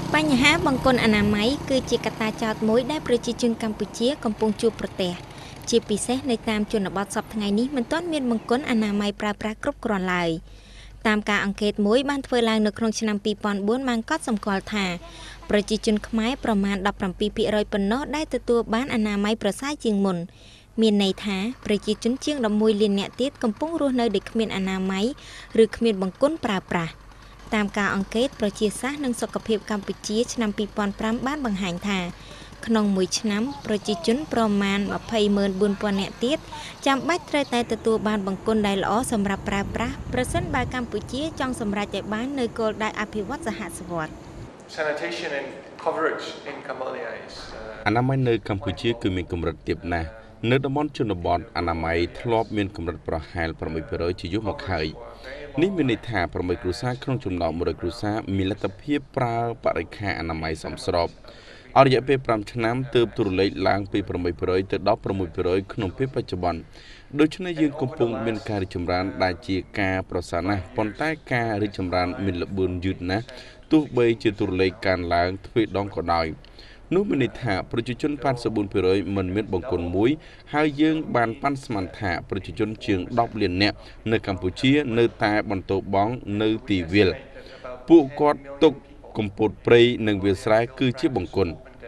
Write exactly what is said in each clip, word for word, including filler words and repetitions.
បញ្ហាបង្គន់អនាម័យគឺជាកត្តាចោទមួយដែលប្រជាជនកម្ពុជាកំពុងជួបប្រទះជាពិសេសនៅតាមជនបទសពថ្ងៃនេះមិនទាន់មានបង្គន់អនាម័យប្រើប្រាស់គ្រប់គ្រាន់ឡើយតាមការអង្កេតមួយបានធ្វើឡើងនៅក្នុងឆ្នាំពីរពាន់បួនបានកត់សម្គាល់ថាប្រជាជនខ្មែរប្រមាណ ដប់ប្រាំពីរភាគរយ ប៉ុណ្ណោះដែលទទួលបានអនាម័យប្រសើរជាងមុនមានន័យថាប្រជាជនជាង ដប់មួយលាននាក់ទៀតកំពុងរស់នៅដោយគ្មានអនាម័យឬគ្មានបង្គន់ប្រើប្រាស់តាមការអង្កេតប្រជាសាស្ត្រនិងសុខភាពកម្ពុជាឆ្នាំពីរពាន់ប្រាំបានបង្ហាញថាក្នុងមួយឆ្នាំប្រជាជនប្រមាណ ម្ភៃម៉ឺនបួនពាន់នាក់ទៀតចាំបាច់ត្រូវតែទទួលបានបង្គន់ដែលល្អសម្រាប់ប្រើប្រាស់ប្រសិនបើកម្ពុជាចង់សម្រេចឲ្យបាននូវគោលដៅអភិវឌ្ឍសហស្វត្តន៍ Sanitation and coverage in Cambodia is អនាម័យនៅកម្ពុជាគឺមានកម្រិតទាបណាស់នៅតំបន់ជនបទអនាម័យធ្លាប់មានកម្រិតប្រហែល ប្រាំមួយភាគរយ ជាយូរមកហើយនេះមានន័យថាប្រាំមួយគ្រួសារក្នុងចំណោម មួយរយ គ្រួសារមានលទ្ធភាពប្រើបរិក្ខារអនាម័យសមស្របអស់រយៈពេលប្រាំឆ្នាំទើបទូរលេខឡើងពី ប្រាំមួយភាគរយ ទៅ ដប់ប្រាំមួយភាគរយ ក្នុងពេលបច្ចុប្បន្នដូច្នេះយើងកំពុងមានការរីកចម្រើនដែលជាការប្រសើរណាស់ប៉ុន្តែការរីកចម្រើនមានល្បឿនយឺតណាស់ទោះបីជាទូរលេខកើនឡើងទ្វេដងក៏ដោយនោះមានន័យថាប្រជាជន ប៉ាត់សិបបួនភាគរយ មិនមានបង្គន់មួយហើយយើងបានប៉ាន់ស្មានថាប្រជាជនជាង ដប់លាននាក់នៅកម្ពុជានៅតែបន្តបងនៅទីវាលពួកគាត់ទុកកំពតព្រៃនិងវាលស្រែគឺជាបង្គន់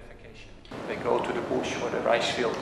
they go to the bush or the rice field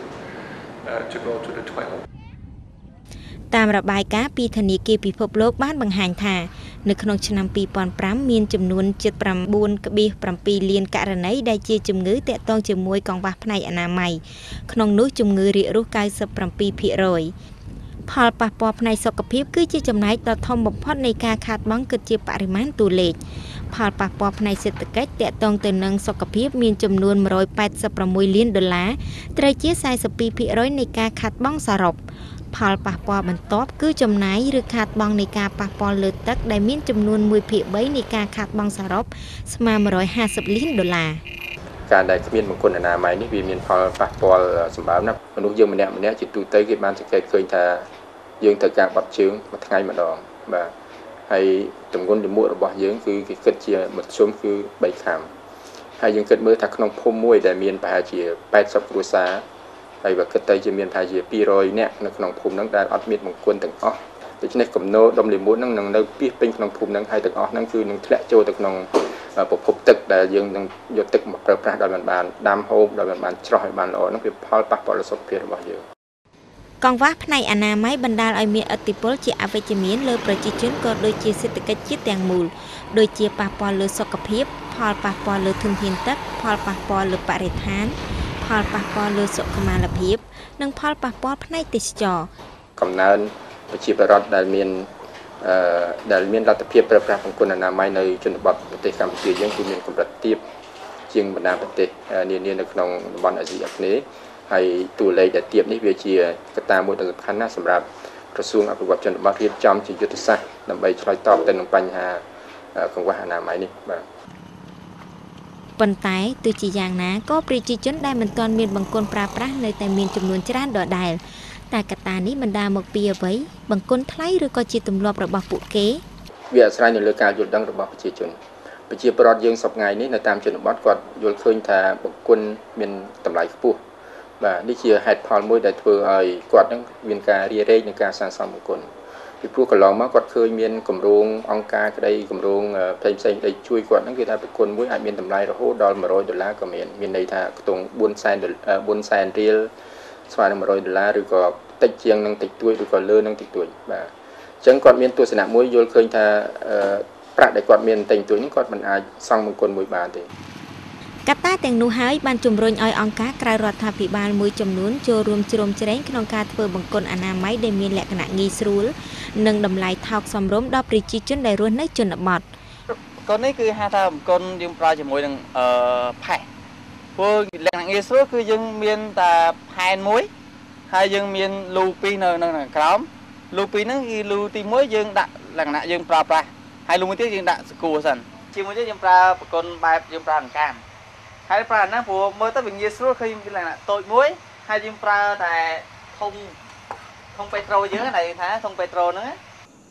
uh, to go to the toilet តាមរបាយការណ៍ពីធនាគារពិភពលោកបានបង្ហាញថានៅក្នុងឆ្នាំពីរពាន់ប្រាំមានចំនួន ជិត ប្រាំបួនភាគbảy លានករណីដែលជាជំងឺទាក់ទងជាមួយកង្វះផ្នែកអនាម័យក្នុងនោះជំងឺរាគរូស កៅសិបប្រាំពីរភាគរយ ផលប៉ះពាល់ផ្នែកសុខភាពគឺជាចំណែកដ៏ធំបំផុតនៃការខាតបង់គិតជាបរិមាណតួលេខផលប៉ះពាល់ផ្នែកសេដ្ឋកិច្ចទាក់ទងទៅនឹងសុខភាពមានចំនួន មួយរយប៉ែតសិបប្រាំមួយ លានដុល្លារត្រូវជា សែសិបពីរភាគរយ នៃការខាតបង់សរុបផលប៉ះពាល់បន្ទាប់គឺចំណាយឬខាតបង់នៃការប៉ះពាល់លើទឹកដែលមានចំនួន មួយភាគបី នៃការខាតបង់សរុបស្មើ មួយរយហាសិប លានដុល្លារការដែលគ្មានបង្គន់អនាម័យនេះវាមានផលប៉ះពាល់សម្បើមណាស់មនុស្សយើងម្នាក់ម្នាក់ជាទូទៅគេបានសង្កេតឃើញថាយើងត្រូវការបាត់ជើងមួយថ្ងៃម្ដងបាទហើយទម្ងន់លាមករបស់យើងគឺគេគិតជាមធ្យមគឺបីខាំហើយយើងគិតមើលថាក្នុងភូមិមួយដែលមានប្រហែលជាប៉ែតសិបគ្រួសារហើយបើគិតទៅជាមានប្រហែលជាពីររយនាក់នៅក្នុងភូមិហ្នឹងដែលអត់មានបង្គន់ទាំងអស់ដូច្នេះគំនោដុំលាមកហ្នឹងនឹងនៅពីពេញក្នុងភូមិហ្នឹងហើយទាំងអស់ហ្នឹងគឺនឹងធ្លាក់ចូលទៅក្នុងប្រភពទឹកដែលយើងនឹងយកទឹកមកប្រើប្រាស់ដោយមិនបានដាំហូបដោយមិនបានច្រោះឲ្យបានល្អហ្នឹងវាផលប៉ះពាល់ដល់សុខភាពរបស់យើងកង្វះផ្នែកអនាម័យបណ្ដាលឲ្យមានឥទ្ធិពលជាអវិជ្ជមានលើប្រជាជនក៏ដូចជាសេដ្ឋកិច្ចជាតិទាំងមូលដូចជាប៉ះពាល់លើសុខភាពផលប៉ះពាល់លើធនធានទឹកផលប៉ះពាល់លើបរិស្ថានផលប៉ះពាល់លើសុខុមាលភាពនិងផលប៉ះពាល់ផ្នែកទេសចរណ៍កំណើនប្រជាពលរដ្ឋដែលមានអឺដែលមានលទ្ធភាពប្រើប្រាស់បង្គន់អនាម័យនៅជនបទប្រទេសកម្ពុជាយើងគឺមានកម្រិតទាបជាងបណ្ដាប្រទេសនានានៅក្នុងតំបន់អាស៊ីអាគ្នេយ៍ហើយតួលេខដែលទាបនេះវាជាកត្តាមួយដ៏សំខាន់ណាស់សម្រាប់ក្រសួងអភិវឌ្ឍជនបទរៀបចំជាយុទ្ធសាស្ត្រដើម្បីឆ្លើយតបទៅនឹងបញ្ហាកង្វះអនាម័យនេះបាទប៉ុន្តែទោះជាយ៉ាងណាក៏ប្រជាជនដែលមិនទាន់មានបង្គន់ប្រើប្រាស់នៅតែមានចំនួនច្រើនដដែលតែកត្តានេះបណ្ដាលមកពីអ្វីបង្គន់ថ្លៃឬក៏ជាទម្លាប់របស់ពួកគេវាអាស្រ័យនៅលើការយល់ដឹងរបស់ប្រជាជនប្រជាពលរដ្ឋយើងសពថ្ងៃនេះនៅតាមជនបទគាត់យល់ឃើញថាបង្គន់មានតម្លៃខ្ពស់បាទនេះជាហេតុផលមួយដែលធ្វើឲ្យគាត់នឹងមានការរារែកនឹងការសាងសង់បង្គន់ពីព្រោះកន្លងមកគាត់ឃើញមានគម្រោងអង្គការក្តីគម្រោងផ្សេងផ្សេងក្តីជួយគាត់ហ្នឹងគឺថាបង្គន់មួយអាចមានតម្លៃរហូតដល់មួយរយដុល្លារក៏មានមានន័យថាខ្ទង់បួនសែនបួនសែនរៀលស្មើនឹងមួយរយដុល្លារឬក៏តិចជាងនឹងតិចតួចឬក៏លើនឹងតិចតួចបាទអញ្ចឹងគាត់មានទស្សនៈមួយយល់ឃើញថាប្រាក់ដែលគាត់មានតិចតួចនេះគាត់មិនអាចសង់បង្គន់មួយបានទេកត្តាទាំងនោះហើយបានជំរុញឲ្យអង្គការក្រៅរដ្ឋាភិបាលមួយចំនួនចូលរួមជ្រោមជ្រែងក្នុងការធ្វើបង្គន់អនាម័យដែលមានលក្ខណៈងាយស្រួលនិងតម្លៃថោកសមរម្យដល់ប្រជាជនដែលរស់នៅជនបទកូននេះគឺហៅថាបង្គន់យើងប្រើជាមួយនឹងអឺផេះព្រោះលក្ខណៈងាយស្រួលគឺយើងមានតែផែនមួយហើយយើងមានលូពីរនៅនៅក្រោមលូពីរហ្នឹងគឺលូទីមួយយើងដាក់លក្ខណៈយើងប្រើប្រាស់ហើយលូមួយទៀតយើងដាក់សកួរសិនជាមួយទៀតយើងប្រើបង្គន់បែបយើងប្រើអង្កាមហើយប្រើហ្នឹងព្រោះមើលទៅវាងាយស្រួលឃើញលក្ខណៈតូចមួយហើយយើងប្រើតែធុងធុងពេត្រូយើងដែលថាធុងពេត្រូហ្នឹង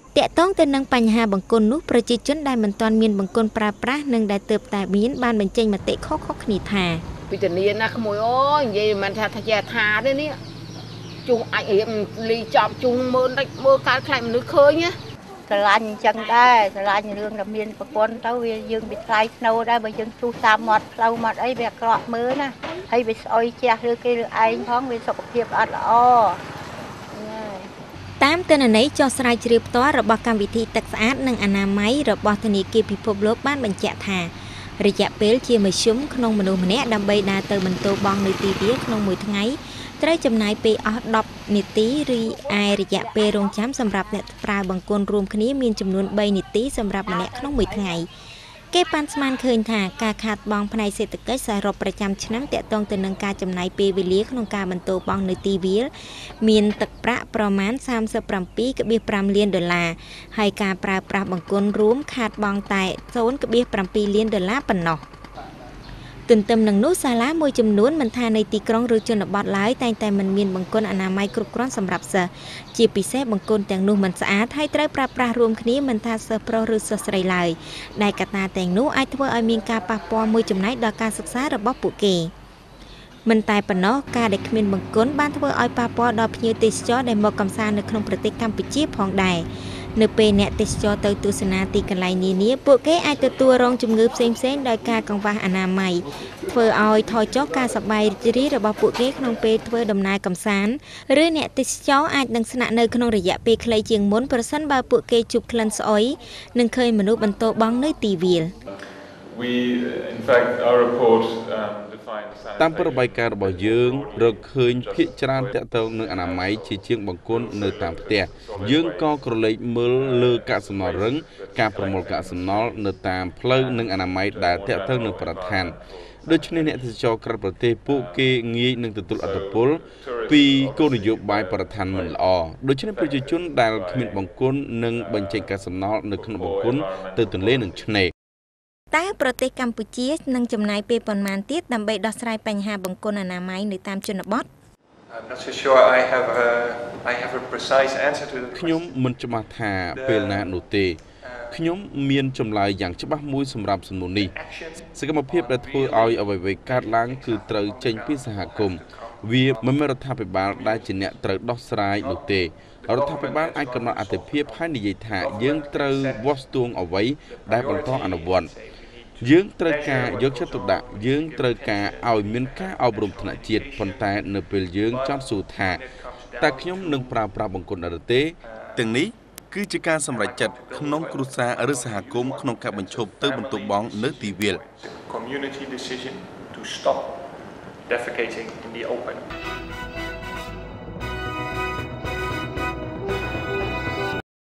តាក់ទងទៅនឹងបញ្ហាបង្គន់នោះប្រជាជនដែលមិនទាន់មានបង្គន់ប្រើប្រាស់និងដែលទើបតែមានបានបញ្ចេញមតិខុសៗគ្នាថាពីតានាណាក្មួយអូយនិយាយមិនថាថាជាថាទេនេះជុំអាចរៀបលីចាប់ជុំមើលតិចមើលកើតខ្លាចមនុស្សឃើញណាស្រឡាញ់អញ្ចឹងដែរស្រឡាញ់រឿងដែលមានប្រព័ន្ធទៅវាយើងវាថ្លៃធ្នូដែរបើយើងទូតាមមាត់ផ្លូវមាត់អីវាអាក្រក់មើលណាហើយវាស្អុយជះឬគេឬឯងផងវាសុខភាពអត់ល្អតាមទិន្នន័យចុះស្រាវជ្រាវផ្ទាល់របស់កម្មវិធីទឹកស្អាតនិងអនាម័យរបស់ធនាគារពិភពលោកបានបញ្ជាក់ថារយៈពេលជាមធ្យមក្នុងមនុស្សម្នាក់ដើម្បីដើរទៅបន្ទោបង់នៅទីវាលក្នុងមួយថ្ងៃត្រូវចំណាយពេលអស់ដប់នាទីឬឯរយៈពេលរងចាំសម្រាប់អ្នកប្រើបង្គន់រួមគ្នាមានចំនួនបីនាទីសម្រាប់ម្នាក់ក្នុងមួយថ្ងៃគេប៉ាន់ស្មានឃើញថាការខាតបង់ផ្នែកសេដ្ឋកិច្ចសរុបប្រចាំឆ្នាំទាក់ទងទៅនឹងការចំណាយពេលវេលាក្នុងការបន្ទោបង់នៅទីវាលមានទឹកប្រាក់ប្រមាណ សាមសិបប្រាំពីរកន្លះប្រាំលានដុល្លារហើយការប្រើប្រាស់បង្គន់រួមខាតបង់តែ ศูนย์កន្លះប្រាំពីរលានដុល្លារប៉ុណ្ណោះទន្ទឹមនឹងនោះសាលាមួយចំនួនមិនថានៅទីក្រុងឬជនបទឡើយតែងតែមិនមានបង្គន់អនាម័យគ្រប់គ្រាន់សម្រាប់សិស្សជាពិសេសបង្គន់ទាំងនោះមិនស្អាតហើយត្រូវប្រើប្រាស់រួមគ្នាមិនថាសិស្សប្រុសឬសិស្សស្រីឡើយដែលកត្តាទាំងនោះអាចធ្វើឲ្យមានការប៉ះពាល់មួយចំណែកដល់ការសិក្សារបស់ពួកគេមិនតែប៉ុណ្ណោះការដែលគ្មានបង្គន់បានធ្វើឲ្យប៉ះពាល់ដល់ភ្ញៀវទេសចរដែលមកកម្សាន្តនៅក្នុងប្រទេសកម្ពុជាផងដែរនៅពេលអ្នកទេសចរទៅទស្សនាទីកន្លែងនានាពួកគេអាចទទួលរងជំងឺផ្សេងៗដោយការកង្វះអនាម័យធ្វើឲ្យថយចុះការសប្បាយរីករាយរបស់ពួកគេក្នុងពេលធ្វើដំណើរកម្សាន្តឬអ្នកទេសចរអាចនឹងស្នាក់នៅក្នុងរយៈពេលខ្លីជាងមុនប្រសិនបើពួកគេជួបក្លិនស្អុយនិងឃើញមនុស្សបន្ទោបង់នៅទីវាល We in fact our report um តាមប្របាយការណ៍របស់យើងរកឃើញភាគច្រើនតាក់ទងនឹងអនាម័យជាជាងបង្គន់នៅតាមផ្ទះយើងក៏ក្រឡេកមើលលើកាកសំណល់រឹងការប្រមូលកាកសំណល់នៅតាមផ្លូវនិងអនាម័យដែលតាក់ទងនឹងបរិស្ថានដូច្នេះអ្នកទេសចរក្រៅប្រទេសពួកគេងាយនឹងទទួលឥទ្ធិពលពីគោលនយោបាយបរិស្ថានមិនល្អដូច្នេះប្រជាជនដែលគ្មានបង្គន់នឹងបញ្ចេញកាកសំណល់នៅក្នុងបង្គន់ទៅទន្លេនិងឆ្នេរតើប្រទេសកម្ពុជានឹងចំណាយពេលប៉ុន្មានទៀតដើម្បីដោះស្រាយបញ្ហាបង្គន់អនាម័យនៅតាមជនបទ I'm not so sure I have a I have a precise answer to the question. ខ្ញុំមិនច្បាស់ថាពេលណានោះទេខ្ញុំមានចម្លើយយ៉ាងច្បាស់មួយសម្រាប់សំណួរនេះសកម្មភាពដែលធ្វើឲ្យអ្វីៗកើតឡើងគឺត្រូវចេញពីសហគមន៍វាមិនមែនរដ្ឋាភិបាលដែលជាអ្នកត្រូវដោះស្រាយនោះទេរដ្ឋាភិបាលអាចកំណត់អត្ថប្រយោជន៍ហើយនិយាយថាយើងត្រូវវាស់ស្ទង់អ្វីដែលបន្តអនុវត្តយើងត្រូវការយកចិត្តទុកដាក់យើងត្រូវការឲ្យមានការអប់រំថ្នាក់ជាតិប៉ុន្តែនៅពេលយើងចង់សួរថាតើខ្ញុំនឹងប្រើប្រាស់បង្គន់ឬទេទាំងនេះគឺជាការសម្រេចចិត្តក្នុងគ្រួសារឬសហគមន៍ក្នុងការបញ្ឈប់ទៅបន្ទោបង់នៅទីវាល Community decision to stop defecating in the open